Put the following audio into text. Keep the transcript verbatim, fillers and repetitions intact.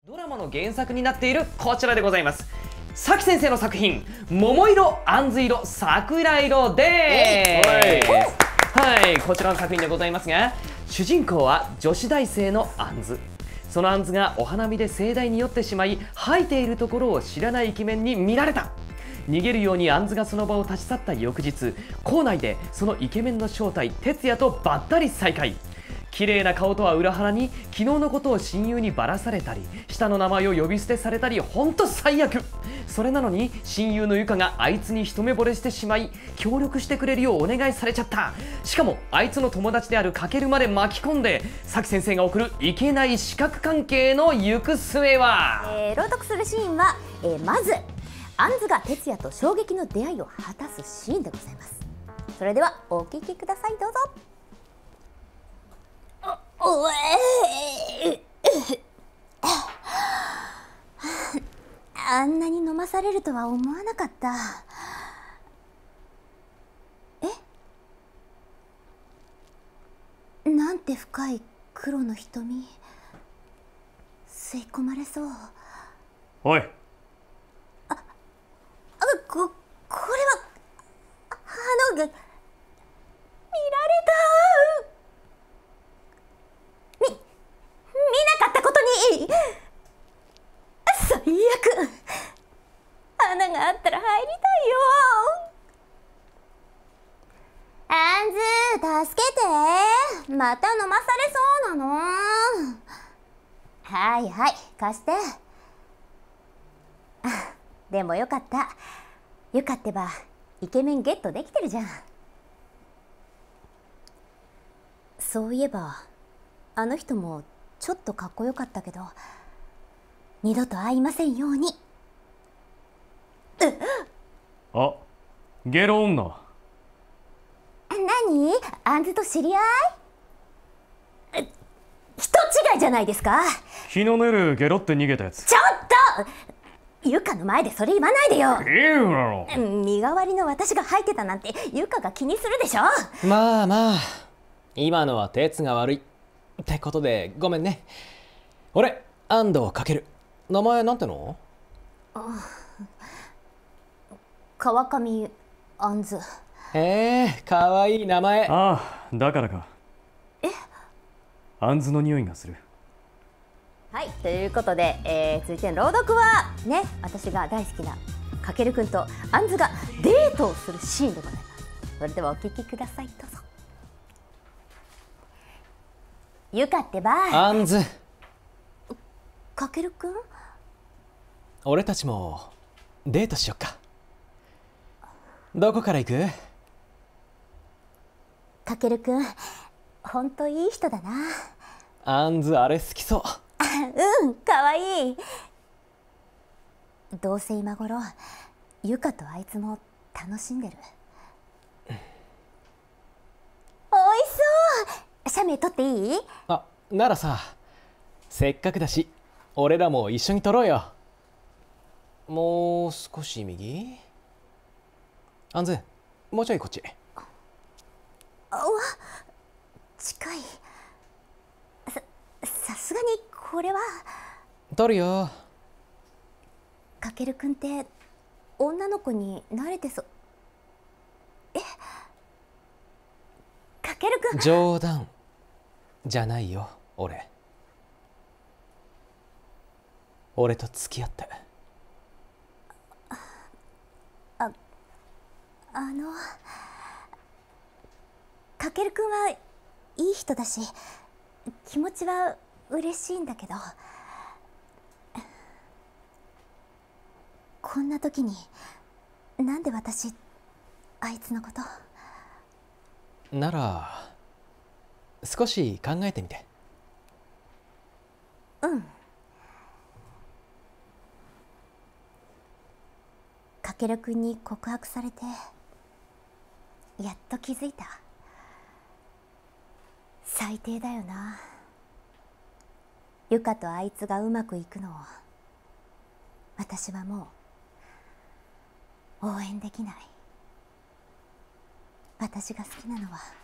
ドラマの原作になっているこちらでございます。さき先生の作品「桃色、あんず色、桜色」です。はい、こちらの作品でございますが、主人公は女子大生のあんず。そのあんずがお花見で盛大に酔ってしまい、吐いているところを知らないイケメンに見られた。逃げるようにあんずがその場を立ち去った翌日、校内でそのイケメンの正体哲也とばったり再会。綺麗な顔とは裏腹に昨日のことを親友にばらされたり、下の名前を呼び捨てされたり、ほんと最悪。それなのに親友のゆかがあいつに一目惚れしてしまい、協力してくれるようお願いされちゃった。しかもあいつの友達であるかけるまで巻き込んで、さき先生が送るいけない四角関係の行く末は、 えー、朗読するシーンは、えー、まずあんずが哲也と衝撃の出会いを果たすシーンでございます。それではお聞きください、どうぞ。おえあんなに飲まされるとは思わなかった。え、なんて深い黒の瞳。吸い込まれそう。 おい、 あ、こ、これはあの見られた。み、見なかったことに。最悪。穴があったら入りたいよ。あんず、助けて。また飲まされそうなの。はいはい、貸して。あ、でもよかった。ゆかってばイケメンゲットできてるじゃん。そういえばあの人もちょっとかっこよかったけど、二度と会いませんように。 あ、ゲロ女。 何？あんずと知り合い？人違いじゃないですか。 昨日の夜ゲロって逃げたやつ。 ちょっとゆかの前でそれ言わないでよ。 いいだろ。 身代わりの私が入ってたなんてゆかが気にするでしょ。 まあまあ、今のは哲が悪いってことでごめんね。俺、安藤かける。名前なんての？ 川上あんず。 へえ、かわいい名前。 ああ、だからか。 え？ あんずの匂いがする。 はい、ということで、えー、続いての朗読はね、私が大好きなかけるくんとあんずがデートをするシーンでございます。それではお聞きください、どうぞ。ゆかってばあんず、 かけるくん、 俺たちもデートしよっか。どこから行く？ かけるくん、ほんといい人だな。 あんずあれ好きそう。 うん、かわいい。どうせ今頃ゆかとあいつも楽しんでる。おいしそう。写メ撮っていい？ あ、ならさ、せっかくだし俺らも一緒に撮ろうよ。もう少し右？あんず、もうちょいこっち。 あわ、近い。さ、さすがにこれは。 撮るよ。 かけるくんって女の子に慣れてそ。え、かけるくん。 冗談じゃないよ。俺俺と付き合って。 あ、あのかけるくんはいい人だし気持ちは嬉しいんだけど、こんな時になんで私あいつのこと。 なら少し考えてみて。 うん。かけるくんに告白されてやっと気づいた。最低だよな。ゆかとあいつがうまくいくのを私はもう応援できない。私が好きなのは